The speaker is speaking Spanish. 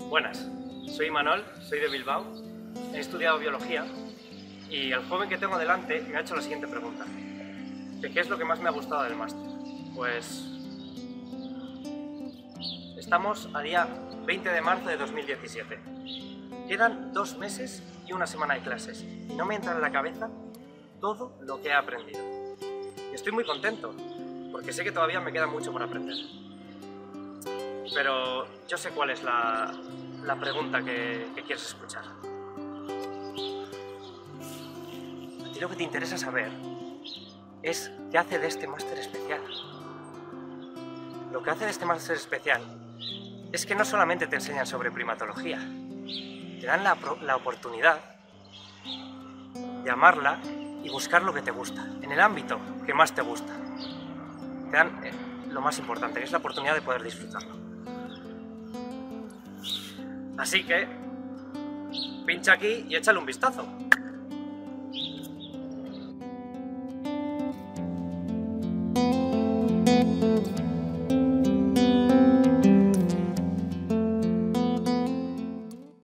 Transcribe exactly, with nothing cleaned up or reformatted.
Buenas, soy Imanol, soy de Bilbao, he estudiado biología y el joven que tengo delante me ha hecho la siguiente pregunta. ¿De qué es lo que más me ha gustado del máster? Pues... estamos a día veinte de marzo de dos mil diecisiete. Quedan dos meses y una semana de clases y no me entra en la cabeza todo lo que he aprendido. Y estoy muy contento, porque sé que todavía me queda mucho por aprender. Pero yo sé cuál es la, la pregunta que, que quieres escuchar. A ti lo que te interesa saber es qué hace de este máster especial. Lo que hace de este máster especial es que no solamente te enseñan sobre primatología, te dan la, la oportunidad de amarla y buscar lo que te gusta, en el ámbito que más te gusta. Te dan eh, lo más importante, que es la oportunidad de poder disfrutarlo. Así que, pincha aquí y échale un vistazo.